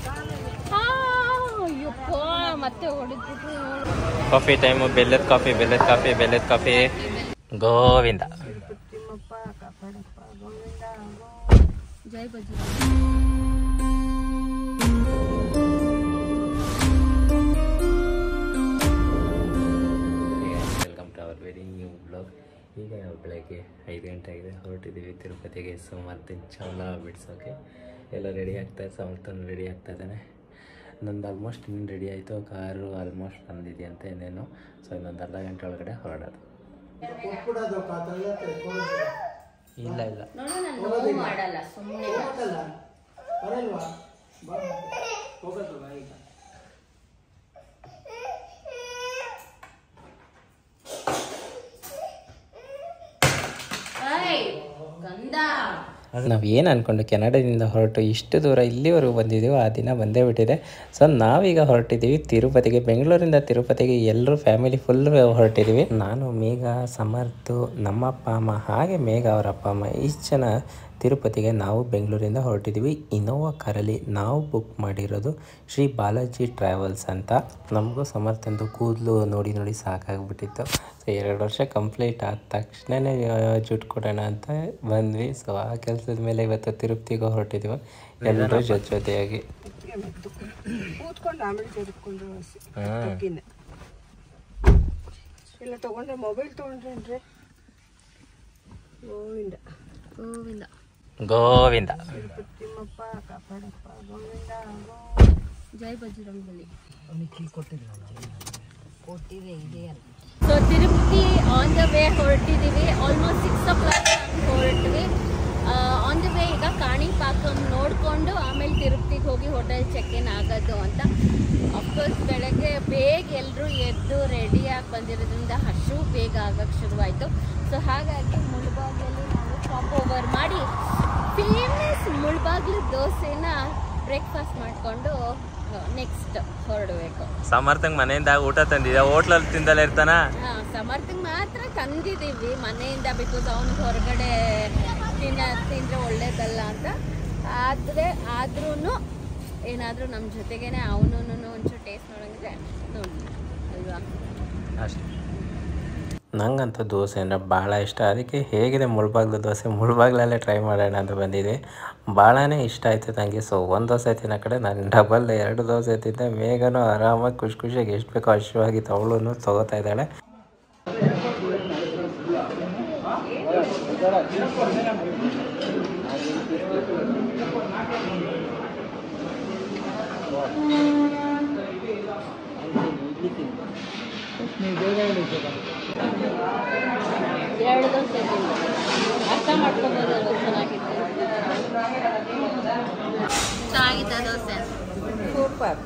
ಮತ್ತೆ ಹೊಡಿದ್ಬಿಟ್ಟು coffee time. ಬೆಲ್ಲದ ಕಾಫಿ, ಬೆಲ್ಲದ ಕಾಫಿ, ಬೆಲ್ಲದ ಕಾಫಿ. ಗೋವಿಂದ. ಜೈ ಬಜ್ಜಿ. Welcome to our very new blog. ಈಗ ನಾವು ಬೆಳಗ್ಗೆ 5 ಗಂಟೆ ಆಗಿದೆ, ಹೊರಟಿದ್ದೀವಿ ತಿರುಪತಿಗೆ ಸಮರ್ಥನ್ ಚಾವಲ ಬಿಡ್ಸೋಕ್ಕೆ. ಎಲ್ಲ ರೆಡಿ ಆಗ್ತಾಯಿದೆ, ಸಮರ್ಥನ್ ರೆಡಿ ಆಗ್ತಾ ಇದ್ದಾನೆ. ನಂದು ಆಲ್ಮೋಸ್ಟ್ ಇನ್ನೂ ರೆಡಿ ಆಯಿತು, ಕಾರು ಆಲ್ಮೋಸ್ಟ್ ಬಂದಿದೆಯಂತೆ ಇನ್ನೇನು. ಸೊ ಇನ್ನೊಂದು ಅರ್ಧ ಗಂಟೆ ಒಳಗಡೆ ಹೊರಡೋದು. ಇಲ್ಲ ಇಲ್ಲ ಮಾಡಲ್ಲ, ಸುಮ್ಮನೆ ನಾವು ಏನು ಅಂದ್ಕೊಂಡು ಕೆನಡಾದಿಂದ ಹೊರಟು ಇಷ್ಟು ದೂರ ಇಲ್ಲಿವರೆಗೂ ಬಂದಿದ್ದೀವೋ ಆ ದಿನ ಬಂದೇ ಬಿಟ್ಟಿದೆ. ಸೊ ನಾವೀಗ ಹೊರಟಿದ್ದೀವಿ ತಿರುಪತಿಗೆ. ಬೆಂಗಳೂರಿಂದ ತಿರುಪತಿಗೆ ಎಲ್ಲರೂ ಫ್ಯಾಮಿಲಿ ಫುಲ್ ಹೊರಟಿದ್ದೀವಿ. ನಾನು, ಮೇಘ, ಸಮರ್ಥು, ನಮ್ಮ ಅಪ್ಪ ಅಮ್ಮ, ಹಾಗೆ ಮೇಘ ಅವರ ಅಪ್ಪ ಅಮ್ಮ, ಇಷ್ಟು ಜನ ತಿರುಪತಿಗೆ ನಾವು ಬೆಂಗಳೂರಿಂದ ಹೊರಟಿದ್ದೀವಿ. ಇನೋವಾ ಕಾರಲ್ಲಿ ನಾವು ಬುಕ್ ಮಾಡಿರೋದು ಶ್ರೀ ಬಾಲಾಜಿ ಟ್ರಾವೆಲ್ಸ್ ಅಂತ. ನಮಗೂ ಸಮರ್ಥಂದು ಕೂದಲು ನೋಡಿ ನೋಡಿ ಸಾಕಾಗ್ಬಿಟ್ಟಿತ್ತು. ಸೊ 2 ವರ್ಷ ಕಂಪ್ಲೀಟ್ ಆದ ತಕ್ಷಣವೇ ಜುಟ್ಟು ಕೊಡೋಣ ಅಂತ ಬಂದ್ವಿ. ಸೊ ಆ ಕೆಲಸದ ಮೇಲೆ ಇವತ್ತು ತಿರುಪತಿಗೆ ಹೊರಟಿದ್ದೀವಿ ಎಲ್ಲರೂ ಜೊತೆಯಾಗಿ. ಗೋವಿಂದ. ಜೈ Bajrangbali. So Tirupati on the way ಹೊರಟಿದ್ದೀವಿ. ಆಲ್ಮೋಸ್ಟ್ 6 o'clock ಹೊರಟ್ವಿ. ಆನ್ ದ ವೇ ಈಗ ಕಾಣಿಪಾಕಂ ನೋಡಿಕೊಂಡು ಆಮೇಲೆ ತಿರುಪತಿಗೆ ಹೋಗಿ ಹೋಟೆಲ್ ಚೆಕ್ ಇನ್ ಆಗೋದು ಅಂತ. ಅಫ್ಕೋರ್ಸ್ ಬೆಳಗ್ಗೆ ಬೇಗ ಎಲ್ಲರೂ ಎದ್ದು ರೆಡಿಯಾಗಿ ಬಂದಿರೋದ್ರಿಂದ ಹಸು ಬೇಗ ಆಗೋಕ್ಕೆ ಶುರುವಾಯಿತು. ಸೊ ಹಾಗಾಗಿ ಮುಳ್ಬಾಗಿಲಲ್ಲಿ ನಾವು ಸ್ಟಾಪ್ ಓವರ್ ಮಾಡಿ ಫೇಮಸ್ ಮುಳ್ಬಾಗಿಲು ದೋಸೆನ ಬ್ರೇಕ್ಫಾಸ್ಟ್ ಮಾಡಿಕೊಂಡು ನೆಕ್ಸ್ಟ್ ಹೊರಡಬೇಕು. ಸಮರ್ಥಂಗೆ ಮನೆಯಿಂದ ಊಟ ತಂದಿದ್ದ, ಹೋಟ್ಲಲ್ಲಿ ತಿಂದಲೇ ಇರ್ತಾನ. ಸಮರ್ಥಂಗೆ ಮಾತ್ರ ತಂದಿದ್ದೀವಿ ಮನೆಯಿಂದ, ಬಿಕಾಸ್ ಅವನಿಗೆ ಹೊರಗಡೆ ತಿಂದರೆ ಒಳ್ಳೇದಲ್ಲ ಅಂತ. ಆದ್ರೂ ಏನಾದರೂ ನಮ್ಮ ಜೊತೆಗೇನೆ ಅವನು ಒಂಚೂರು ಟೇಸ್ಟ್ ನೋಡಂಗಿದ್ರೆ ನೋಡಿ ಅಲ್ವಾ ಅಷ್ಟೇ. ನಂಗಂತೂ ದೋಸೆ ಅಂದರೆ ಭಾಳ ಇಷ್ಟ. ಅದಕ್ಕೆ ಹೇಗಿದೆ ಮುಳ್ಬಾಗ್ಲು ದೋಸೆ, ಮುಳ್ಬಾಗ್ಲಲ್ಲೇ ಟ್ರೈ ಮಾಡೋಣ ಅಂತ ಬಂದಿದ್ದೆ. ಭಾಳನೇ ಇಷ್ಟ ಆಯಿತು ನನಗೆ. ಸೊ 1 ದೋಸೆ ತಿನ್ನೋ ಕಡೆ ನಾನು ಡಬಲ್ 2 ದೋಸೆ ತಿಂದೆ. ಮೇಘನೂ ಆರಾಮಾಗಿ ಖುಷಿಯಾಗಿ ಎಷ್ಟು ಬೇಕೋ ಅಷ್ಟವಾಗಿ ಅವಳು ತೊಗೋತಾ ಇದ್ದಾಳೆ. ಎರಡು ದೋಸೆ ಅರ್ಥ ಮಾಡ್ಕೊಬೋದು. ಚೆನ್ನಾಗಿತ್ತು ದೋಸೆ, ಸೂಪರ್.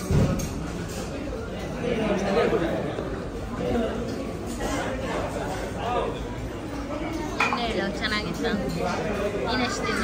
ಇನ್ನು ಹೇಳು, ಚೆನ್ನಾಗಿತ್ತ? ಇನ್ನೆಷ್ಟು ತಿಂದೆ?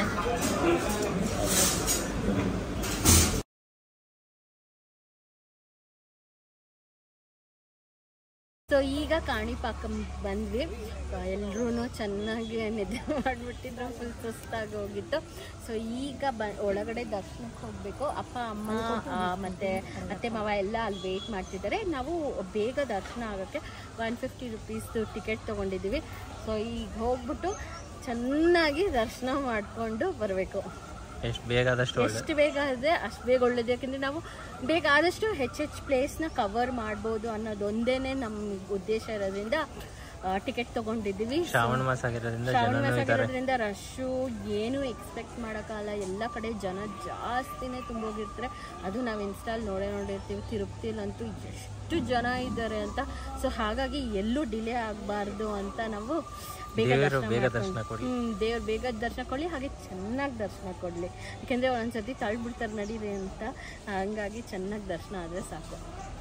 ಸೊ ಈಗ ಕಾಣಿಪಾಕಂ ಬಂದ್ವಿ. ಎಲ್ಲರೂ ಚೆನ್ನಾಗಿ ನಿದ್ದೆ ಮಾಡಿಬಿಟ್ಟಿದ್ರು, ಫುಲ್ ಸುಸ್ತಾಗಿ ಹೋಗಿತ್ತು. ಸೊ ಈಗ ಒಳಗಡೆ ದರ್ಶನಕ್ಕೆ ಹೋಗಬೇಕು. ಅಪ್ಪ ಅಮ್ಮ ಮತ್ತು ಅತ್ತೆ ಮಾವ ಎಲ್ಲ ಅಲ್ಲಿ ವೆಯ್ಟ್ ಮಾಡ್ತಿದ್ದಾರೆ. ನಾವು ಬೇಗ ದರ್ಶನ ಆಗೋಕ್ಕೆ 150 ರೂಪೀಸ್ದು ಟಿಕೆಟ್ ತೊಗೊಂಡಿದ್ದೀವಿ. ಸೊ ಈಗ ಹೋಗ್ಬಿಟ್ಟು ಚೆನ್ನಾಗಿ ದರ್ಶನ ಮಾಡಿಕೊಂಡು ಬರಬೇಕು. ಎಷ್ಟು ಬೇಗ ಆದಷ್ಟು ಆದರೆ ಅಷ್ಟು ಬೇಗ ಒಳ್ಳೇದು. ಯಾಕೆಂದರೆ ನಾವು ಬೇಗ ಆದಷ್ಟು ಹೆಚ್ಚೆಚ್ಚು ಪ್ಲೇಸ್ನ ಕವರ್ ಮಾಡ್ಬೋದು ಅನ್ನೋದೊಂದೇ ನಮ್ಮ ಉದ್ದೇಶ ಇರೋದ್ರಿಂದ ಟಿಕೆಟ್ ತೊಗೊಂಡಿದ್ದೀವಿ. ಶ್ರಾವಣ ಮಾಸ ಆಗಿರೋದ್ರಿಂದ ರಶ್ಶು ಏನೂ ಎಕ್ಸ್ಪೆಕ್ಟ್ ಮಾಡೋಕ್ಕಲ್ಲ. ಎಲ್ಲ ಕಡೆ ಜನ ಜಾಸ್ತಿನೇ ತುಂಬೋಗಿರ್ತಾರೆ. ಅದು ನಾವು ಇನ್ಸ್ಟಾಲ್ ನೋಡಿರ್ತೀವಿ. ತಿರುಪತಿಲಂತೂ ಎಷ್ಟು ಜನ ಇದ್ದಾರೆ ಅಂತ. ಸೊ ಹಾಗಾಗಿ ಎಲ್ಲೂ ಡಿಲೇ ಆಗಬಾರ್ದು ಅಂತ ನಾವು ದೇವ್ರು ಬೇಗ ದರ್ಶನ ಕೊಡಲಿ, ಹಾಗೆ ಚೆನ್ನಾಗಿ ದರ್ಶನ ಕೊಡಲಿ. ಯಾಕೆಂದರೆ ಒಂದೊಂದ್ಸತಿ ತಳ್ಳಿಬಿಡ್ತಾರೆ ನಡೀರಿ ಅಂತ. ಹಂಗಾಗಿ ಚೆನ್ನಾಗಿ ದರ್ಶನ ಆದರೆ ಸಾಕು.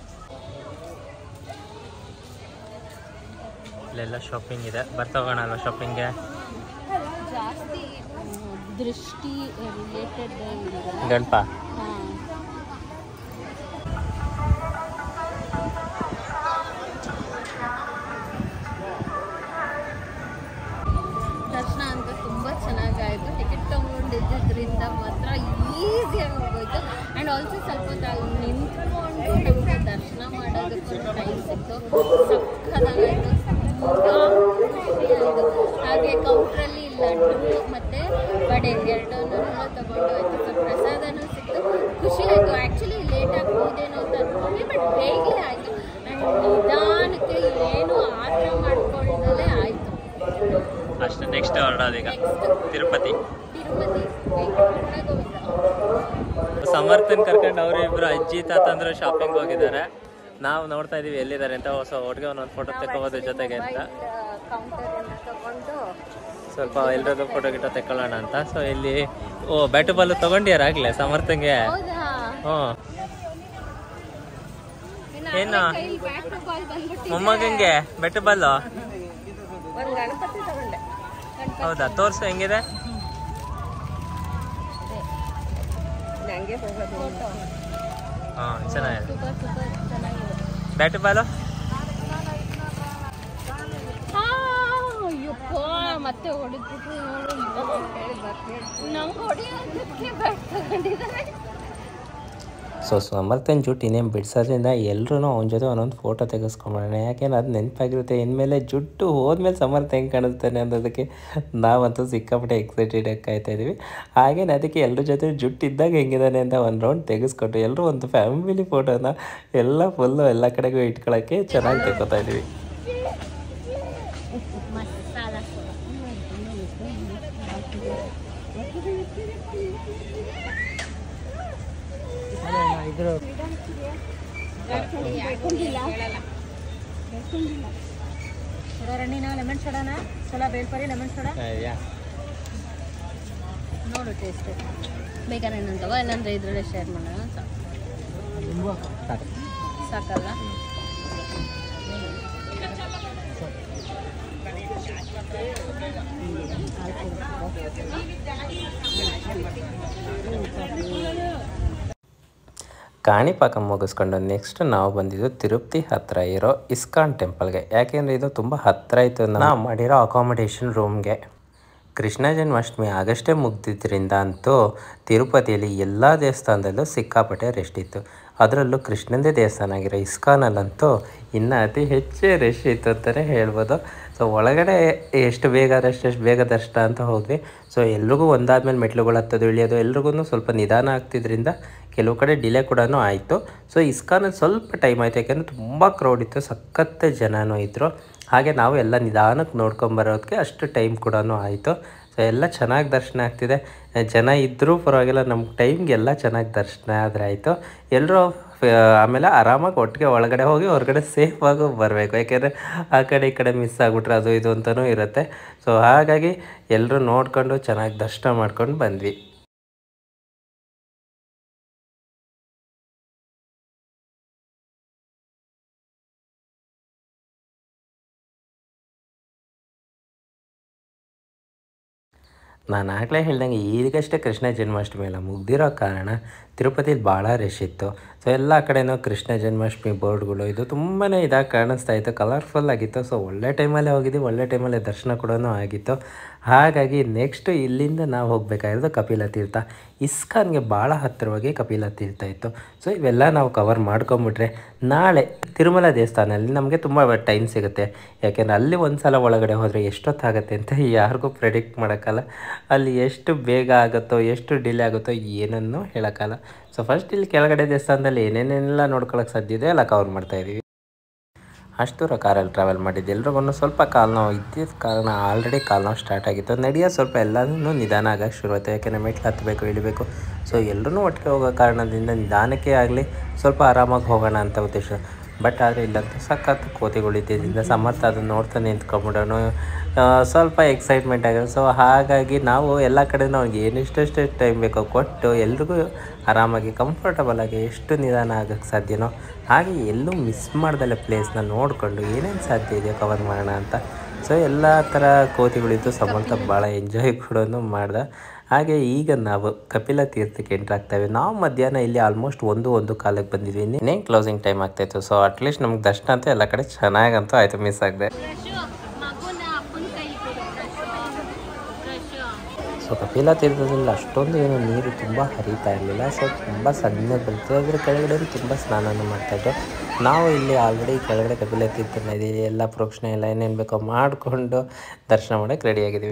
ಇಲ್ಲೆಲ್ಲ ಶಾಪಿಂಗ್ ಇದೆ, ಬರ್ತಾಗೋಣ ಅಲ್ವಾ ಶಾಪಿಂಗ್ಗೆ. ಜಾಸ್ತಿ ದೃಷ್ಟಿ ರಿಲೇಟೆಡ್ ಗಣಪ. ದರ್ಶನ ಅಂತ ತುಂಬ ಚೆನ್ನಾಗಾಯಿತು. ಟಿಕೆಟ್ ತೊಗೊಂಡಿದ್ದರಿಂದ ಮಾತ್ರ ಈಸಿಯಾಗಿ ಹೋಗೋಯ್ತು. ಆ್ಯಂಡ್ ಆಲ್ಸೋ ಸ್ವಲ್ಪ ಹೊತ್ತು ಅಲ್ಲಿ ನಿಂತ್ಕೊಂಡು ನಮಗೆ ದರ್ಶನ ಮಾಡೋದಕ್ಕೂ ಟೈಮ್ ಸಿಕ್ತು. ಸಕ್ಕದಾಗಾಯಿತು, ಖುಷಿಯಾಯಿತು. ಹಾಗೆ ಕೌಂಟ್ರಲ್ಲಿ ಲಡ್ಡು ಮತ್ತು ವಡೆ ಎರಡನ್ನೂ ತಗೊಂಡು ಆಯಿತು. ಸೊ ಪ್ರಸಾದನೂ ಸಿಕ್ತು, ಖುಷಿ ಆಯಿತು. ಆ್ಯಕ್ಚುಲಿ ಲೇಟ್ ಆಗ್ಬೋದೇನೋ ಅಂತ ಅಂದ್ಕೊಂಡ್ವಿ, ಬಟ್ ಬೇಗನೆ ಆಯಿತು. ಆ್ಯಂಡ್ ನಿಧಾನಕ್ಕೆ ಏನು ಆರ್ಡ್ರ್ ಮಾಡ್ಕೊಳ್ಳೋದೇ ಆಯಿತು ಅಷ್ಟೇ. ನೆಕ್ಸ್ಟ್ ಹೊರಡೋದೀಗ ತಿರುಪತಿ. ಸಮರ್ಥನ್ ಕರ್ಕೊಂಡು ಅವರು ಇಬ್ಬರು ಅಜ್ಜಿ ತಾತಂದ್ರು ಶಾಪಿಂಗ್ ಹೋಗಿದ್ದಾರೆ. ನಾವು ನೋಡ್ತಾ ಇದೀವಿ ಎಲ್ಲಿದ್ದಾರೆ ಅಂತ. ಹೊಸ ಒಟ್ಟಿಗೆ ಒಂದೊಂದು ಫೋಟೋ ತೆಕ್ಕೋಬೋದು ಜೊತೆಗೆ ಅಂತ ಸ್ವಲ್ಪ ಎಲ್ಲರದ್ದು ಫೋಟೋ ಗಿಟೋ ತೆಕ್ಕೊಳ್ಳೋಣ ಅಂತ. ಸೊ ಇಲ್ಲಿ ಬ್ಯಾಟು ಬಾಲ್ ತಗೊಂಡ್ಯಾರಾಗ್ಲೇ ಸಮರ್ಥನ್ಗೆ? ಹ್ಞೂ. ಏನು ಮೊಮ್ಮಗಂಗೆ ಬ್ಯಾಟು ಬಾಲ್? ಹೌದಾ, ತೋರ್ಸು ಹೆಂಗಿದೆ. ಹಾಂ, ಚೆನ್ನಾಗಿದೆ ಬ್ಯಾಟು ಬಾಲು. ಮತ್ತೆ ಹೊಡೆದ್ಬಿಟ್ಟು ನಮ್ಗೆ ಹೊಡೆಯೋದಕ್ಕೆ ಬ್ಯಾಟ್ ತಗೊಂಡಿದ್ದಾರೆ. ಸೊ ಸಮರ್ಥನ್ ಜುಟ್ಟು ಇನ್ನೇನು ಬಿಡ್ಸೋದ್ರಿಂದ ಎಲ್ಲರೂ ಅವನ ಜೊತೆ ಒಂದೊಂದು ಫೋಟೋ ತೆಗೆಸ್ಕೊಂಬೋಣ. ಯಾಕೆಂದ್ರೆ ಅದು ನೆನಪಾಗಿರುತ್ತೆ. ಇನ್ಮೇಲೆ ಜುಟ್ಟು ಹೋದ್ಮೇಲೆ ಸಮರ್ಥ ಹೆಂಗೆ ಕಾಣಿಸ್ತಾನೆ ಅನ್ನೋದಕ್ಕೆ ನಾವಂತೂ ಸಿಕ್ಕಾಪಟ್ಟೆ ಎಕ್ಸೈಟೆಡ್ ಕಾಯ್ತಾ ಇದ್ದೀವಿ. ಹಾಗೇನೆ ಅದಕ್ಕೆ ಎಲ್ಲರ ಜೊತೆ ಜುಟ್ಟು ಇದ್ದಾಗ ಹೆಂಗಿದ್ದಾನೆ ಅಂತ ಒಂದು ರೌಂಡ್ ತೆಗೆಸ್ಕೊಟ್ಟು ಎಲ್ಲರೂ ಒಂದು ಫ್ಯಾಮಿಲಿ ಫೋಟೋನ ಎಲ್ಲ ಫುಲ್ಲು ಎಲ್ಲ ಕಡೆಗೂ ಇಟ್ಕೊಳ್ಳೋಕ್ಕೆ ಚೆನ್ನಾಗಿ ತೆಗೋತಾ ಇದ್ದೀವಿ. ಲೆಮನ್ ಸೋಡಾನ ಸೋಲಾ ಬೇಳ್ಪರಿ ಲೆಮನ್ ಸೋಡಾ ನೋಡು ಟೇಸ್ಟ್ ಬೇಕಾದ್ರೆ ಏನಂತವ ಇಲ್ಲಾಂದ್ರೆ ಇದರಲ್ಲೇ ಶೇರ್ ಮಾಡೋಣ. ಸಾಕಲ್ಲ? ಕಾಣಿಪಾಕ ಮುಗಿಸ್ಕೊಂಡು ನೆಕ್ಸ್ಟ್ ನಾವು ಬಂದಿದ್ದು ತಿರುಪತಿ ಹತ್ತಿರ ಇರೋ ಇಸ್ಕಾನ್ ಟೆಂಪಲ್ಗೆ. ಯಾಕೆಂದರೆ ಇದು ತುಂಬ ಹತ್ತಿರ ಇತ್ತು ನಾವು ಮಾಡಿರೋ ಅಕಾಮಿಡೇಷನ್ ರೂಮ್ಗೆ. ಕೃಷ್ಣ ಜನ್ಮಾಷ್ಟಮಿ ಆಗಷ್ಟೇ ಮುಗ್ದಿದ್ದರಿಂದ ಅಂತೂ ತಿರುಪತಿಯಲ್ಲಿ ಎಲ್ಲ ದೇವಸ್ಥಾನದಲ್ಲೂ ಸಿಕ್ಕಾಪಟ್ಟೆ ರೆಸ್ಟ್ ಇತ್ತು. ಅದರಲ್ಲೂ ಕೃಷ್ಣಂದೇ ದೇವಸ್ಥಾನ ಆಗಿರೋ ಇಸ್ಕಾನಲ್ಲಂತೂ ಇನ್ನೂ ಅತಿ ಹೆಚ್ಚೇ ರಶ್ ಇತ್ತು ಅಂತಲೇ ಹೇಳ್ಬೋದು. ಸೊ ಒಳಗಡೆ ಎಷ್ಟು ಬೇಗ ಅಷ್ಟು ಬೇಗ ದರ್ಶನ ಅಂತ ಹೋದ್ವಿ. ಸೊ ಎಲ್ರಿಗೂ ಒಂದಾದ್ಮೇಲೆ ಮೆಟ್ಲುಗಳು ಹತ್ತೋದು ಇಳಿಯೋದು ಎಲ್ರಿಗೂ ಸ್ವಲ್ಪ ನಿಧಾನ ಆಗ್ತಿದ್ರಿಂದ ಕೆಲವು ಕಡೆ ಡಿಲೇ ಕೂಡ ಆಯಿತು. ಸೊ ಇಸ್ಕಾನಲ್ಲಿ ಸ್ವಲ್ಪ ಟೈಮ್ ಆಯಿತು, ಯಾಕೆಂದರೆ ತುಂಬ ಕ್ರೌಡ್ ಇತ್ತು, ಸಖತ್ ಜನನೂ ಇದ್ದರು. ಹಾಗೆ ನಾವು ಎಲ್ಲ ನಿಧಾನಕ್ಕೆ ನೋಡ್ಕೊಂಬರೋದಕ್ಕೆ ಅಷ್ಟು ಟೈಮ್ ಕೂಡ ಆಯಿತು. ಸೊ ಎಲ್ಲ ಚೆನ್ನಾಗಿ ದರ್ಶನ ಆಗ್ತಿದೆ. ಜನ ಇದ್ದರೂ ಪರವಾಗಿಲ್ಲ, ನಮ್ಮ ಟೈಮ್ಗೆಲ್ಲ ಚೆನ್ನಾಗಿ ದರ್ಶನ ಆದರೆ ಆಯಿತು. ಎಲ್ಲರೂ ಆಮೇಲೆ ಆರಾಮಾಗಿ ಒಟ್ಟಿಗೆ ಒಳಗಡೆ ಹೋಗಿ ಹೊರಗಡೆ ಸೇಫಾಗಿ ಬರಬೇಕು. ಯಾಕೆಂದರೆ ಆ ಕಡೆ ಈ ಕಡೆ ಮಿಸ್ ಆಗಿಬಿಟ್ರೆ ಅದು ಇದು ಅಂತಲೂ ಇರುತ್ತೆ. ಸೊ ಹಾಗಾಗಿ ಎಲ್ಲರೂ ನೋಡಿಕೊಂಡು ಚೆನ್ನಾಗಿ ದರ್ಶನ ಮಾಡ್ಕೊಂಡು ಬಂದ್ವಿ. ನಾನು ಆಗಲೇ ಹೇಳ್ದಂಗೆ ಈಗಷ್ಟೇ ಕೃಷ್ಣ ಜನ್ಮಾಷ್ಟಮಿ ಎಲ್ಲ ಮುಗ್ದಿರೋ ಕಾರಣ ತಿರುಪತಿಲಿ ಭಾಳ ರಶ್ ಇತ್ತು. ಸೊ ಎಲ್ಲ ಕಡೆಯೂ ಕೃಷ್ಣ ಜನ್ಮಾಷ್ಟಮಿ ಬೋರ್ಡ್ಗಳು ಇದು ತುಂಬಾ ಇದಾಗಿ ಕಾಣಿಸ್ತಾ ಇತ್ತು, ಕಲರ್ಫುಲ್ ಆಗಿತ್ತು. ಸೊ ಒಳ್ಳೆ ಟೈಮಲ್ಲೇ ಹೋಗಿದ್ದೀವಿ, ಒಳ್ಳೆ ಟೈಮಲ್ಲೇ ದರ್ಶನ ಕೂಡ ಆಗಿತ್ತು. ಹಾಗಾಗಿ ನೆಕ್ಸ್ಟು ಇಲ್ಲಿಂದ ನಾವು ಹೋಗಬೇಕಾಗಿರೋದು ಕಪಿಲ ತೀರ್ಥ. ಇಸ್ಕಾನ್ಗೆ ಭಾಳ ಹತ್ತಿರವಾಗಿ ಕಪಿಲ ತೀರ್ಥ ಇತ್ತು. ಸೊ ಇವೆಲ್ಲ ನಾವು ಕವರ್ ಮಾಡ್ಕೊಂಬಿಟ್ರೆ ನಾಳೆ ತಿರುಮಲ ದೇವಸ್ಥಾನದಲ್ಲಿ ನಮಗೆ ತುಂಬ ಟೈಮ್ ಸಿಗುತ್ತೆ. ಯಾಕೆಂದರೆ ಅಲ್ಲಿ ಒಂದು ಸಲ ಒಳಗಡೆ ಹೋದರೆ ಎಷ್ಟೊತ್ತಾಗುತ್ತೆ ಅಂತ ಯಾರಿಗೂ ಪ್ರೆಡಿಕ್ಟ್ ಮಾಡೋಕ್ಕಲ್ಲ. ಅಲ್ಲಿ ಎಷ್ಟು ಬೇಗ ಆಗುತ್ತೋ ಎಷ್ಟು ಡಿಲೇ ಆಗುತ್ತೋ ಏನನ್ನೂ ಹೇಳೋಕ್ಕಲ್ಲ. ಸೊ ಫಸ್ಟ್ ಇಲ್ಲಿ ಕೆಳಗಡೆ ದೇವಸ್ಥಾನದಲ್ಲಿ ಏನೇನೆಲ್ಲ ನೋಡ್ಕೊಳ್ಳೋಕೆ ಸಾಧ್ಯ ಇದೆ ಎಲ್ಲ ಕವರ್ ಮಾಡ್ತಾಯಿದ್ದೀವಿ. ಅಷ್ಟು ದೂರ ಕಾರಲ್ಲಿ ಟ್ರಾವೆಲ್ ಮಾಡಿದ್ದು ಎಲ್ರಿಗೂ ಸ್ವಲ್ಪ ಕಾಲು ನೋವು ಇದ್ದಿದ್ದ ಕಾರಣ ಆಲ್ರೆಡಿ ಕಾಲು ನೋವು ಸ್ಟಾರ್ಟ್ ಆಗಿತ್ತು. ನಡೆಯೋದು ಸ್ವಲ್ಪ ಎಲ್ಲನೂ ನಿಧಾನ ಆಗಕ್ಕೆ ಶುರುವಾಯಿತು, ಯಾಕೆಂದರೆ ಮೆಟ್ಲು ಹತ್ತಬೇಕು ಇಳಿಬೇಕು. ಸೊ ಎಲ್ಲರೂ ಒಟ್ಟಿಗೆ ಹೋಗೋ ಕಾರಣದಿಂದ ನಿಧಾನಕ್ಕೆ ಆಗಲಿ ಸ್ವಲ್ಪ ಆರಾಮಾಗಿ ಹೋಗೋಣ ಅಂತ ಉದ್ದೇಶ. ಬಟ್ ಆದರೆ ಇಲ್ಲಂತೂ ಸಖತ್ತು ಕೋತಿಗಳಿದ್ದರಿಂದ ಸಮರ್ಥ ಅದನ್ನು ನೋಡ್ತಾ ನಿಂತ್ಕೊಂಡ್ಬಿಡೋನು, ಸ್ವಲ್ಪ ಎಕ್ಸೈಟ್ಮೆಂಟ್ ಆಗೋದು. ಸೊ ಹಾಗಾಗಿ ನಾವು ಎಲ್ಲ ಕಡೆ ಅವ್ನಿಗೆ ಏನಿಷ್ಟೆಷ್ಟು ಟೈಮ್ ಬೇಕೋ ಕೊಟ್ಟು ಎಲ್ರಿಗೂ ಆರಾಮಾಗಿ ಕಂಫರ್ಟಬಲಾಗಿ ಎಷ್ಟು ನಿಧಾನ ಆಗೋಕ್ಕೆ ಸಾಧ್ಯನೋ ಹಾಗೆ ಎಲ್ಲೂ ಮಿಸ್ ಮಾಡ್ದಲ್ಲೇ ಪ್ಲೇಸ್ನ ನೋಡಿಕೊಂಡು ಏನೇನು ಸಾಧ್ಯ ಇದೆಯೋ ಕವರ್ ಮಾಡೋಣ ಅಂತ. ಸೊ ಎಲ್ಲ ಥರ ಕೋತಿಗಳಿದ್ದು ಸಮರ್ಥ ಭಾಳ ಎಂಜಾಯ್ ಕೂಡ ಮಾಡ್ದೆ. ಹಾಗೆ ಈಗ ನಾವು ಕಪಿಲ ತೀರ್ಥಕ್ಕೆ ಎಂಟ್ರ್ ಆಗ್ತೇವೆ. ನಾವು ಮಧ್ಯಾಹ್ನ ಇಲ್ಲಿ ಆಲ್ಮೋಸ್ಟ್ 1:01 ಬಂದಿದ್ವಿ. ಇನ್ನೇನು ಕ್ಲೋಸಿಂಗ್ ಟೈಮ್ ಆಗ್ತಾಯಿತ್ತು. ಸೊ ಅಟ್ಲೀಸ್ಟ್ ನಮ್ಗೆ ದರ್ಶನ ಅಂತೂ ಎಲ್ಲ ಕಡೆ ಚೆನ್ನಾಗಂತೂ ಆಯಿತು, ಮಿಸ್ ಆಗದೆ. ಸೊ ಕಪಿಲಾ ತೀರ್ಥದಲ್ಲಿ ಅಷ್ಟೊಂದು ಏನು ನೀರು ತುಂಬ ಹರಿತಾ ಇರಲಿಲ್ಲ. ಸೊ ತುಂಬ ಸಣ್ಣ ಬೀಳ್ತದೆ. ಅದರ ಕೆಳಗಡೆ ತುಂಬ ಸ್ನಾನನೂ ಮಾಡ್ತಾಯಿದ್ರು. ನಾವು ಇಲ್ಲಿ ಆಲ್ರೆಡಿ ಕೆಳಗಡೆ ಕಪಿಲಾ ತೀರ್ಥ ನದಿ ಎಲ್ಲ ಪ್ರೋಕ್ಷಣೆ ಎಲ್ಲ ಏನೇನು ಬೇಕೋ ಮಾಡಿಕೊಂಡು ದರ್ಶನ ಮಾಡೋಕ್ಕೆ ರೆಡಿಯಾಗಿದ್ದೀವಿ.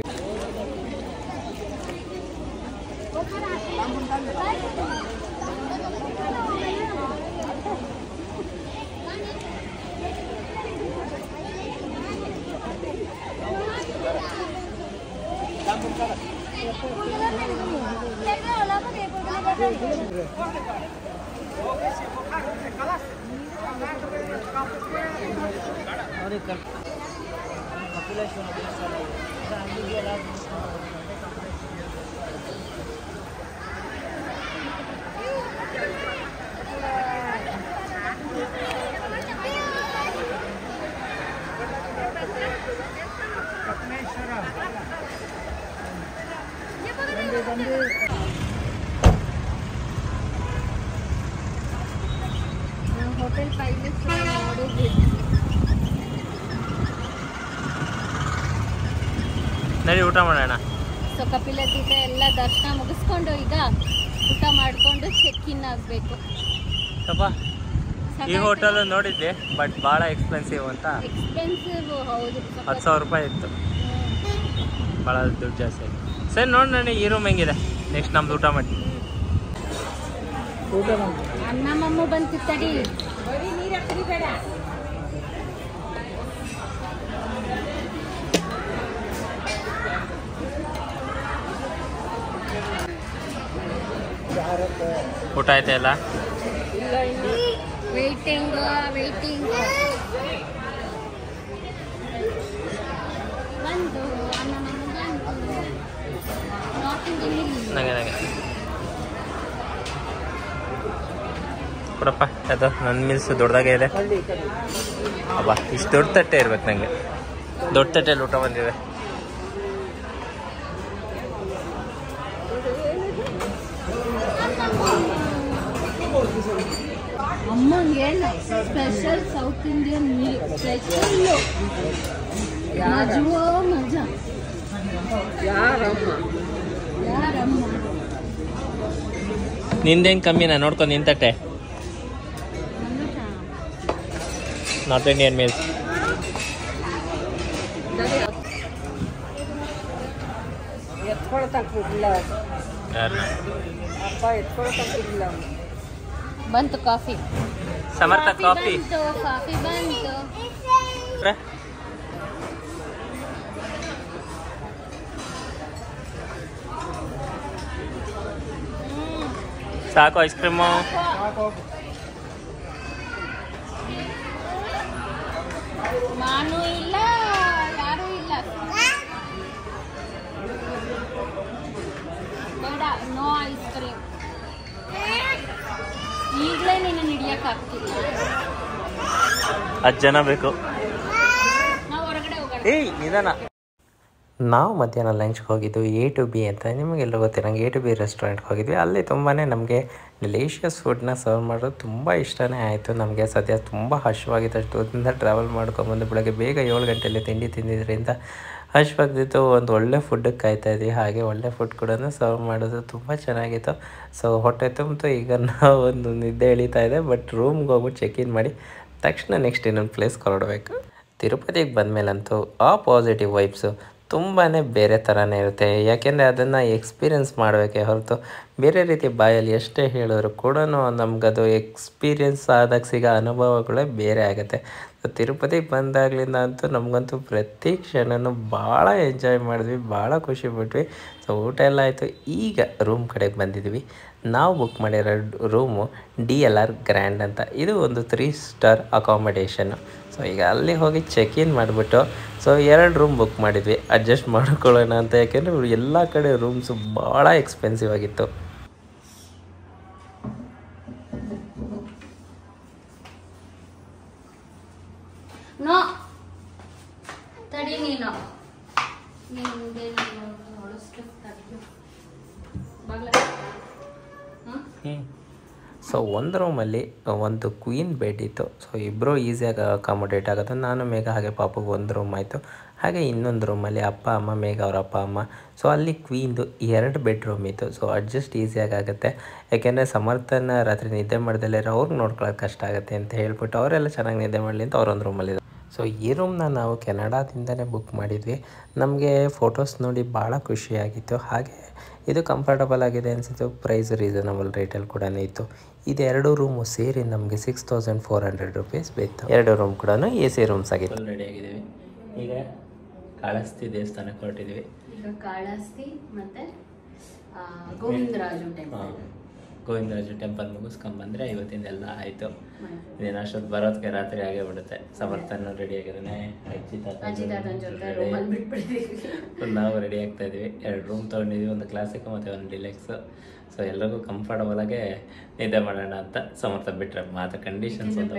ಹೋಟೆಲ್ ಪೈಲೇಸ್ ನೋಡಿದ್ವಿ. ನಡಿ ಊಟ ಮಾಡೋಣ. ಸೊ ಕಪಿಲಾ ತೀರ್ಥ ಎಲ್ಲ ದರ್ಶನ ಮುಗಿಸ್ಕೊಂಡು ಈಗ ಊಟ ಮಾಡಿಕೊಂಡು ಚೆಕ್ ಇನ್ ಆಗಬೇಕು. ಈ ಹೋಟೆಲ್ ನೋಡಿದ್ದೆ, ಬಟ್ ಭಾಳ ಎಕ್ಸ್ಪೆನ್ಸಿವ್ ಅಂತ. ಎಕ್ಸ್ಪೆನ್ಸಿವ್, ಹೌದು. 10,000 ರೂಪಾಯಿ ಇತ್ತು, ಭಾಳ ದುಡ್ಡು ಜಾಸ್ತಿ ಆಯಿತು. ಸರಿ ನೋಡಿ ನನಗೆ ಈ ರೂಮ್ ಹೆಂಗಿದೆ, ನೆಕ್ಸ್ಟ್ ನಮ್ದು ಊಟ ಮಾಡಿ. ಅನ್ನ ಮಮ್ಮ ಬಂತು ತಡಿ. ಊಟ ಆಯ್ತಾ ಎಲ್ಲ? ವೇಟಿಂಗ್ ಬಂದು ಅನ್ನ ಮಮ್ಮ ಬಂತು. ನನಗೆ ಕೊಡಪ್ಪ, ಅದು ನನ್ನ ಮೀಲ್ಸ್ ದೊಡ್ಡದಾಗೆ ಇದೆ. ಅಬ್ಬಾ, ಇಷ್ಟು ದೊಡ್ಡ ತಟ್ಟೆ ಇರ್ಬೇಕು ನನಗೆ. ದೊಡ್ಡ ತಟ್ಟೆಯಲ್ಲಿ ಊಟ ಬಂದಿದೆ. ಅಮ್ಮಂಗೆ special South Indian meal, special ಮಜಾ. ಯಾರಮ್ಮ ನಿಂದೇನು ಕಮ್ಮಿನಾ? ನೋಡ್ಕೊಂಡು ನಿನ್ನ ತಟ್ಟೆ. North Indian meals. ಬಂತು ಕಾಫಿ. ಸಮರ್ಥ ಕಾಫಿ ಬಂತು. ಸಾಕು ಐಸ್ ಕ್ರೀಮು. ನಾನು ಇಲ್ಲ, ಯಾರೂ ಇಲ್ಲ. ಬೇಡ, ನೋ ಐಸ್ ಕ್ರೀಮ್. ಈಗಲೇ ನೀನು ಹಿಡಿಯಕ್ಕಾಗ್ತಿಲ್ಲ. 10 ಜನ ಬೇಕು. ನಾವು ಹೊರಗಡೆ ಹೋಗೋಣ. ಏಯ್ ನಿಧಾನ. ನಾವು ಮಧ್ಯಾಹ್ನ ಲಂಚ್ಗೆ ಹೋಗಿದ್ದು A2B ಅಂತ. ನಿಮಗೆಲ್ಲ ಗೊತ್ತಿರಂಗೆ A2B ರೆಸ್ಟೋರೆಂಟ್ಗೆ ಹೋಗಿದ್ವಿ. ಅಲ್ಲಿ ತುಂಬಾ ನಮಗೆ ಡೆಲಿಷಿಯಸ್ ಫುಡ್ನ ಸರ್ವ್ ಮಾಡೋದು ತುಂಬ ಇಷ್ಟನೇ ಆಯಿತು ನಮಗೆ. ಸದ್ಯ ತುಂಬ ಹಶ್ವಾಗಿತ್ತು. ಅಷ್ಟು ದೂರದಿಂದ ಟ್ರಾವೆಲ್ ಮಾಡ್ಕೊಂಬಂದು ಬೆಳಗ್ಗೆ ಬೇಗ 7 ಗಂಟೆಯಲ್ಲಿ ತಿಂಡಿ ತಿಂದಿದ್ದರಿಂದ ಹಶ್ವಾಗ್ತಿತ್ತು. ಒಂದು ಒಳ್ಳೆ ಫುಡ್ಡಿಗೆ ಕಾಯ್ತಾಯಿದ್ವಿ. ಹಾಗೆ ಒಳ್ಳೆ ಫುಡ್ ಕೂಡ ಸರ್ವ್ ಮಾಡೋದು ತುಂಬ ಚೆನ್ನಾಗಿತ್ತು. ಸೊ ಹೊಟ್ಟೆ ತುಂಬಿತು. ಈಗ ನಾವು ಒಂದು ನಿದ್ದೆ ಎಳೀತಾ ಇದೆ. ಬಟ್ ರೂಮ್ಗೆ ಹೋಗ್ಬಿಟ್ಟು ಚೆಕ್ ಇನ್ ಮಾಡಿ ತಕ್ಷಣ ನೆಕ್ಸ್ಟ್ ಇನ್ನೊಂದು ಪ್ಲೇಸ್ಗೆ ಹೊರಡಬೇಕು. ತಿರುಪತಿಗೆ ಬಂದಮೇಲಂತೂ ಆ ಪಾಸಿಟಿವ್ ವೈಬ್ಸು ತುಂಬಾ ಬೇರೆ ಥರನೇ ಇರುತ್ತೆ. ಯಾಕೆಂದರೆ ಅದನ್ನು ಎಕ್ಸ್ಪೀರಿಯೆನ್ಸ್ ಮಾಡಬೇಕೇ ಹೊರತು ಬೇರೆ ರೀತಿ ಬಾಯಲ್ಲಿ ಎಷ್ಟೇ ಹೇಳೋರು ಕೂಡ ನಮಗದು ಎಕ್ಸ್ಪೀರಿಯೆನ್ಸ್ ಆದಾಗ ಸಿಗೋ ಅನುಭವಗಳೇ ಬೇರೆ ಆಗುತ್ತೆ. ಸೊ ತಿರುಪತಿಗೆ ಬಂದಾಗಲಿಂದ ಅಂತೂ ನಮಗಂತೂ ಪ್ರತಿ ಕ್ಷಣನೂ ಭಾಳ ಎಂಜಾಯ್ ಮಾಡಿದ್ವಿ, ಭಾಳ ಖುಷಿಪಟ್ವಿ. ಸೊ ಊಟ ಎಲ್ಲ ಆಯಿತು. ಈಗ ರೂಮ್ ಕಡೆಗೆ ಬಂದಿದ್ವಿ. ನಾವು ಬುಕ್ ಮಾಡಿರೋ ರೂಮು DLR ಗ್ರ್ಯಾಂಡ್ ಅಂತ. ಇದು ಒಂದು 3 ಸ್ಟಾರ್ ಅಕಾಮಡೇಷನ್ನು. ಸೊ ಈಗ ಅಲ್ಲಿ ಹೋಗಿ ಚೆಕ್ ಇನ್ ಮಾಡಿಬಿಟ್ಟು ಸೊ 2 ರೂಮ್ ಬುಕ್ ಮಾಡಿದ್ವಿ, ಅಡ್ಜಸ್ಟ್ ಮಾಡ್ಕೊಳ್ಳೋಣ ಅಂತ. ಯಾಕೆಂದರೆ ಎಲ್ಲ ಕಡೆ ರೂಮ್ಸು ಭಾಳ ಎಕ್ಸ್ಪೆನ್ಸಿವ್ ಆಗಿತ್ತು. ನೋ ತಡಿ, ನೀನು ಸೊ ಒಂದು ರೂಮಲ್ಲಿ ಒಂದು ಕ್ವೀನ್ ಬೆಡ್ ಇತ್ತು. ಸೊ ಇಬ್ಬರು ಈಸಿಯಾಗಿ ಅಕಾಮಡೇಟ್ ಆಗೋದು. ನಾನು ಮೇಘ ಹಾಗೆ ಪಾಪಗೆ ಒಂದು ರೂಮ್ ಆಯಿತು. ಹಾಗೆ ಇನ್ನೊಂದು ರೂಮಲ್ಲಿ ಅಪ್ಪ ಅಮ್ಮ, ಮೇಘ ಅವ್ರ ಅಪ್ಪ ಅಮ್ಮ. ಸೊ ಅಲ್ಲಿ ಕ್ವೀನ್ದು 2 ಬೆಡ್ರೂಮ್ ಇತ್ತು. ಸೊ ಅಡ್ಜಸ್ಟ್ ಈಸಿಯಾಗಿ ಆಗುತ್ತೆ. ಯಾಕೆಂದರೆ ಸಮರ್ಥನ ರಾತ್ರಿ ನಿದ್ದೆ ಮಾಡ್ದಲ್ಲೇ ಅವ್ರಿಗೆ ನೋಡ್ಕೊಳ್ಳೋದು ಕಷ್ಟ ಆಗುತ್ತೆ ಅಂತ ಹೇಳ್ಬಿಟ್ಟು ಅವರೆಲ್ಲ ಚೆನ್ನಾಗಿ ನಿದ್ದೆ ಮಾಡಲಿ ಅಂತ ಅವರೊಂದು ರೂಮಲ್ಲಿ. ಸೊ ಈ ರೂಮ್ನ ನಾವು ಕೆನಡಾದಿಂದಲೇ ಬುಕ್ ಮಾಡಿದ್ವಿ. ನಮಗೆ ಫೋಟೋಸ್ ನೋಡಿ ಭಾಳ ಖುಷಿಯಾಗಿತ್ತು. ಹಾಗೆ ಇದು ಕಂಫರ್ಟಬಲ್ ಆಗಿದೆ ಅನಿಸಿತು. ಪ್ರೈಸ್ ರೀಸನಬಲ್ ರೇಟಲ್ಲಿ ಕೂಡ ಇತ್ತು. ಇದು 2 ರೂಮು ಸೇರಿ ನಮಗೆ 6400 ರೂಪೀಸ್ ಬಿತ್ತು. 2 ರೂಮ್ ಕೂಡ AC ರೂಮ್ಸ್ ಆಗಿತ್ತು. ರೆಡಿ ಆಗಿದ್ದೀವಿ. ಈಗ ಕಾಳಹಸ್ತಿ ದೇವಸ್ಥಾನಕ್ಕೆ ಹೊರಟಿದ್ವಿ. ಈಗ ಕಾಳಹಸ್ತಿ ಮತ್ತು ಗೋವಿಂದರಾಜು ಟೆಂಪಲ್ ಮುಗಿಸ್ಕೊಂಬಂದರೆ ಇವತ್ತಿಂದೆಲ್ಲ ಆಯಿತು. ಇದೇನು ಅಷ್ಟೊತ್ತು ಬರೋದಕ್ಕೆ ರಾತ್ರಿ ಆಗೇ ಬಿಡುತ್ತೆ. ಸಮರ್ಥನ ರೆಡಿ ಆಗಿದ್ದಾನೆ, ನಾವು ರೆಡಿ ಆಗ್ತಾ ಇದ್ವಿ. 2 ರೂಮ್ ತೊಗೊಂಡಿದ್ವಿ, ಒಂದು ಕ್ಲಾಸಿಕ್ ಮತ್ತು ಒಂದು ಡಿಲೆಕ್ಸ್. ಸೊ ಎಲ್ಲರಿಗೂ ಕಂಫರ್ಟಬಲ್ ಆಗಿ ನಿದ್ದೆ ಮಾಡೋಣ ಅಂತ ಸಮರ್ಥ ಬಿಟ್ಟರೆ ಮಾತ್ರ ಕಂಡೀಷನ್ಸ್ ಒಂದು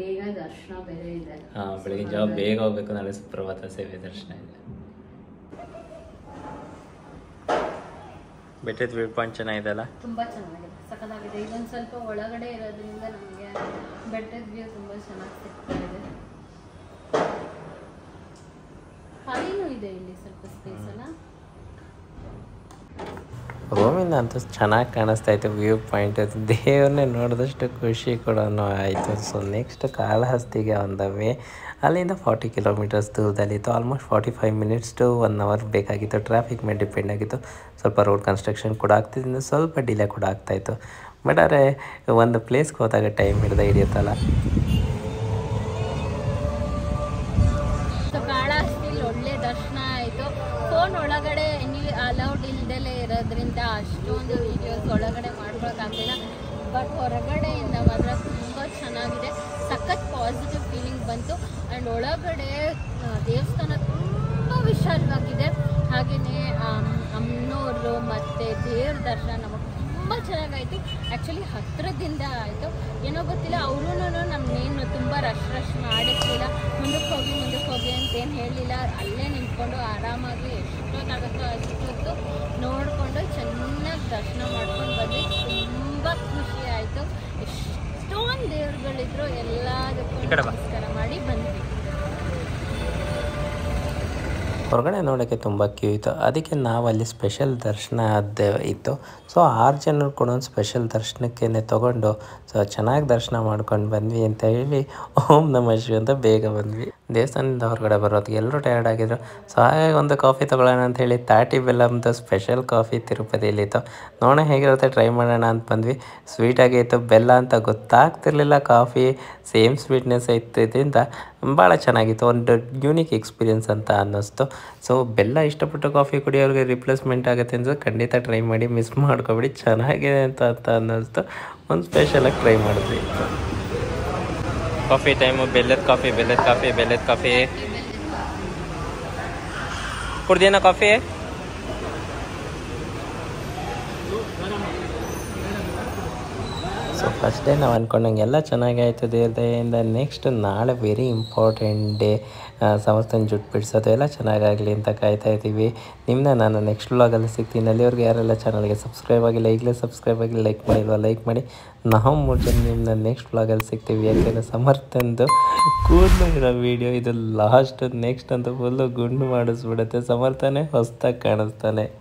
ಬೆಳಗಿನ ಜಾವ ಬೇಗ ಹೋಗ್ಬೇಕು. ನಾಳೆ ಸುಪ್ರಭಾತ ಸೇವೆ ದರ್ಶನ ಇದೆ. ಬೆಟ್ಟದ ವ್ಯೂ ಪಾಯಿಂಟ್ ಚೆನ್ನಾಗಿದೆಲ್ಲ, ತುಂಬ ಚೆನ್ನಾಗಿದೆ, ಸಖತ್ತಾಗಿದೆ. ಇದೊಂದು ಸ್ವಲ್ಪ ಒಳಗಡೆ ಇರೋದ್ರಿಂದ ನಮಗೆ ಬೆಟ್ಟದ ವ್ಯೂ ತುಂಬ ಚೆನ್ನಾಗಿ ಸಿಗ್ತಾ ಇದೆ. ಹಾಲಿನೂ ಇದೆ ಇಲ್ಲಿ ಸ್ವಲ್ಪ ಸ್ಪೇಸ್ ಅಲ್ಲ. ರೂಮಿಂದ ಅಂತೂ ಚೆನ್ನಾಗಿ ಕಾಣಿಸ್ತಾ ಇತ್ತು ವ್ಯೂ ಪಾಯಿಂಟ್. ದೇವ್ರನ್ನೇ ನೋಡಿದಷ್ಟು ಖುಷಿ ಕೂಡ ಆಯಿತು. ಸೊ ನೆಕ್ಸ್ಟ್ ಕಾಳಹಸ್ತಿಗೆ ಒಂದವೇ. ಅಲ್ಲಿಂದ 40 ಕಿಲೋಮೀಟರ್ಸ್ ದೂರದಲ್ಲಿತ್ತು. ಆಲ್ಮೋಸ್ಟ್ 45 ಮಿನಿಟ್ಸ್ ಟು 1 ಅವರ್ ಬೇಕಾಗಿತ್ತು. ಟ್ರಾಫಿಕ್ ಮೇಲೆ ಡಿಪೆಂಡ್ ಆಗಿತ್ತು. ಸ್ವಲ್ಪ ರೋಡ್ ಕನ್ಸ್ಟ್ರಕ್ಷನ್ ಕೂಡ ಆಗ್ತಿದ್ದರಿಂದ ಸ್ವಲ್ಪ ಡಿಲೇ ಕೂಡ ಆಗ್ತಾಯಿತ್ತು. ಬಟ್ ಆದರೆ ಒಂದು ಪ್ಲೇಸ್ಗೆ ಹೋದಾಗ ಟೈಮ್ ಹಿಡಿಯುತ್ತಲ್ಲ. ಕಾಳಹಸ್ತಿಲಿ ಒಳ್ಳೆ ದರ್ಶನ ಆಯಿತು. ಫೋನ್ ಒಳಗಡೆ ನೀವು ಅಲೌಡ್ ಇಲ್ದಲೇ ಇರೋದ್ರಿಂದ ಅಷ್ಟೊಂದು ವೀಡಿಯೋಸ್ ಒಳಗಡೆ ಮಾಡ್ಕೊಳಕ್ಕಾಗ್ತಿಲ್ಲ. ಬಟ್ ಹೊರಗಡೆಯಿಂದ ಮಾತ್ರ ತುಂಬ ಚೆನ್ನಾಗಿದೆ. ಸಖತ್ ಪಾಸಿಟಿವ್ ಫೀಲಿಂಗ್ ಬಂತು. ಆ್ಯಂಡ್ ಒಳಗಡೆ ದೇವಸ್ಥಾನ ತುಂಬ ವಿಶಾಲವಾಗಿದೆ. ಹಾಗೆಯೇ ಅಮ್ಮನವರು ಮತ್ತು ದೇವ್ರ ದರ್ಶನ ನಮಗೆ ತುಂಬ ಚೆನ್ನಾಗಾಯಿತು. ಆ್ಯಕ್ಚುಲಿ ಹತ್ತಿರದಿಂದ ಆಯಿತು. ಏನೋ ಗೊತ್ತಿಲ್ಲ, ಅವರೂ ನಮ್ಮನ್ನೇನು ತುಂಬ ರಶ್ ಮಾಡಿರಲಿಲ್ಲ. ಮುಂದಕ್ಕೆ ಹೋಗಿ ಅಂತೇನು ಹೇಳಲಿಲ್ಲ. ಅಲ್ಲೇ ನಿಂತ್ಕೊಂಡು ಆರಾಮಾಗಿ ಎಷ್ಟೊತ್ತಾಗುತ್ತೋ ಅಷ್ಟೊತ್ತು ನೋಡಿಕೊಂಡು ಚೆನ್ನಾಗಿ ದರ್ಶನ ಮಾಡ್ಕೊಂಡು ಬಂದ್ವಿ. ತುಂಬ ಖುಷಿ ಆಯಿತು. ಎಷ್ಟೊಂದು ದೇವ್ರುಗಳಿದ್ರು, ಎಲ್ಲದಕ್ಕೂ ನಮಸ್ಕಾರ ಮಾಡಿ ಬಂದ್ವಿ. ಹೊರಗಡೆ ನೋಡೋಕ್ಕೆ ತುಂಬ ಕ್ಯೂ ಇತ್ತು. ಅದಕ್ಕೆ ನಾವು ಅಲ್ಲಿ ಸ್ಪೆಷಲ್ ದರ್ಶನ ಇತ್ತು. ಸೊ 6 ಜನರು ಕೂಡ ಒಂದು ಸ್ಪೆಷಲ್ ದರ್ಶನಕ್ಕೆ ತೊಗೊಂಡು ಸೊ ಚೆನ್ನಾಗಿ ದರ್ಶನ ಮಾಡ್ಕೊಂಡು ಬಂದ್ವಿ ಅಂತ ಹೇಳಿ ಓಂ ನಮಃ ಶಿವಾಯ ಅಂತ ಬೇಗ ಬಂದ್ವಿ. ದೇವಸ್ಥಾನದಿಂದ ಹೊರಗಡೆ ಬರೋದು ಎಲ್ಲರೂ ಟಯರ್ಡ್ ಆಗಿದ್ರು. ಸೊ ಹಾಗಾಗಿ ಒಂದು ಕಾಫಿ ತೊಗೊಳ್ಳೋಣ ಅಂತ ಹೇಳಿ 30 ಬೆಲ್ಲಮ್ದು ಸ್ಪೆಷಲ್ ಕಾಫಿ ತಿರುಪತಿಯಲ್ಲಿತ್ತು. ನೋಡೋಣ ಹೇಗಿರುತ್ತೆ, ಟ್ರೈ ಮಾಡೋಣ ಅಂತ ಬಂದ್ವಿ. ಸ್ವೀಟಾಗಿ ಇತ್ತು, ಬೆಲ್ಲ ಅಂತ ಗೊತ್ತಾಗ್ತಿರ್ಲಿಲ್ಲ. ಕಾಫಿ ಸೇಮ್ ಸ್ವೀಟ್ನೆಸ್ ಇದ್ದರಿಂದ ಭಾಳ ಚೆನ್ನಾಗಿತ್ತು. ಒಂದು ಯೂನಿಕ್ ಎಕ್ಸ್ಪೀರಿಯನ್ಸ್ ಅಂತ ಅನ್ನಿಸ್ತು. ಸೊ ಬೆಲ್ಲ ಇಷ್ಟಪಟ್ಟು ಕಾಫಿ ಕುಡಿಯೋರಿಗೆ ರಿಪ್ಲೇಸ್ಮೆಂಟ್ ಆಗುತ್ತೆ ಅಂತ ಖಂಡಿತ ಟ್ರೈ ಮಾಡಿ, ಮಿಸ್ ಮಾಡ್ಕೊಬೇಡಿ. ಚೆನ್ನಾಗಿದೆ ಅಂತ ಅನ್ನಿಸ್ತು. ಒಂದು ಸ್ಪೆಷಲಾಗಿ ಟ್ರೈ ಮಾಡಿದ್ವಿ. Coffee time. ಬೆಲ್ಲದ ಕಾಫಿ ಕುಡ್ದೇನ ಕಾಫಿ? ಸೊ ಫಸ್ಟ್ ಡೇ ನಾವು ಅಂದ್ಕೊಂಡಂಗೆ ಎಲ್ಲ ಚೆನ್ನಾಗಿ ಆಯಿತು ದೇವ್ರ ದಯೆಯಿಂದ. ನೆಕ್ಸ್ಟ್ ನಾಳೆ ವೆರಿ ಇಂಪಾರ್ಟೆಂಟ್ ಡೇ, ಸಮಸ್ತನ ಜುಟ್ಟು ಬಿಡಿಸೋದು ಎಲ್ಲ ಚೆನ್ನಾಗಾಗಲಿ ಅಂತ ಕಾಯ್ತಾ ಇದ್ದೀವಿ. ನಿಮ್ಮನ್ನ ನಾನು ನೆಕ್ಸ್ಟ್ ವ್ಲಾಗಲ್ಲಿ ಸಿಗ್ತೀನಿ. ಅಲ್ಲಿವರೆಗೂ ಯಾರೆಲ್ಲ ಚಾನಲ್ಗೆ ಸಬ್ಸ್ಕ್ರೈಬ್ ಆಗಿಲ್ಲ, ಈಗಲೇ ಸಬ್ಸ್ಕ್ರೈಬ್ ಆಗಿ ಲೈಕ್ ಮಾಡಿಲ್ವ ಲೈಕ್ ಮಾಡಿ. ನಾವು 3 ಜನ ನಿಮ್ಮನ್ನ ನೆಕ್ಸ್ಟ್ ವ್ಲಾಗಲ್ಲಿ ಸಿಗ್ತೀವಿ. ಯಾಕೆಂದರೆ ಸಮರ್ಥಂದು ಕೂದಲು ಇರೋ ವೀಡಿಯೋ ಇದು ಲಾಸ್ಟ್. ನೆಕ್ಸ್ಟ್ ಅಂತೂ ಫುಲ್ಲು ಗುಂಡು ಮಾಡಿಸ್ಬಿಡುತ್ತೆ. ಸಮರ್ಥನೇ ಹೊಸ್ದಾಗಿ ಕಾಣಿಸ್ತಾನೆ.